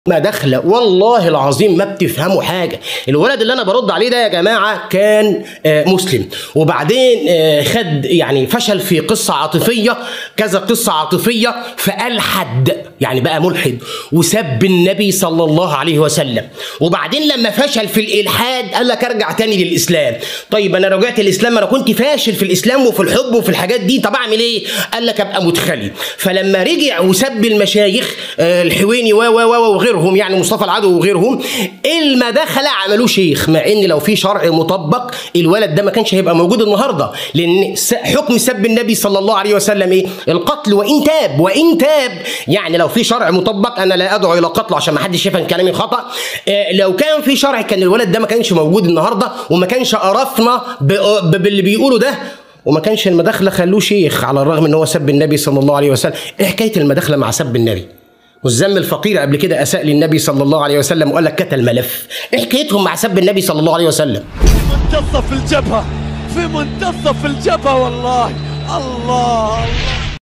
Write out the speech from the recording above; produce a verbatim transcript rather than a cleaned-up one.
ما داخله والله العظيم ما بتفهموا حاجه. الولد اللي انا برد عليه ده يا جماعه كان مسلم، وبعدين خد يعني فشل في قصه عاطفيه، كذا قصه عاطفيه، فالحد يعني بقى ملحد وسب النبي صلى الله عليه وسلم. وبعدين لما فشل في الالحاد قال لك ارجع تاني للاسلام. طيب انا رجعت الاسلام، انا كنت فاشل في الاسلام وفي الحب وفي الحاجات دي، طب اعمل ايه؟ قال لك ابقى متخلي. فلما رجع وسب المشايخ الحويني و و و غيرهم، يعني مصطفى العدو وغيرهم، المداخله عملوه شيخ، مع ان لو في شرع مطبق الولد ده ما كانش هيبقى موجود النهارده، لان حكم سب النبي صلى الله عليه وسلم ايه؟ القتل، وان تاب وان تاب. يعني لو في شرع مطبق، انا لا ادعو الى قتله عشان ما حدش يفهم كلامي خطا، لو كان في شرع كان الولد ده ما كانش موجود النهارده، وما كانش قرفنا باللي بيقوله ده، وما كانش المداخله خلوه شيخ على الرغم ان هو سب النبي صلى الله عليه وسلم. ايه حكايه المداخله مع سب النبي؟ والذم الفقير قبل كده اساء للنبي صلى الله عليه وسلم وقال لك كتل ملف. ايه حكايتهم مع سب النبي صلى الله عليه وسلم؟ في منتصف الجبهه، في منتصف الجبهه والله. الله الله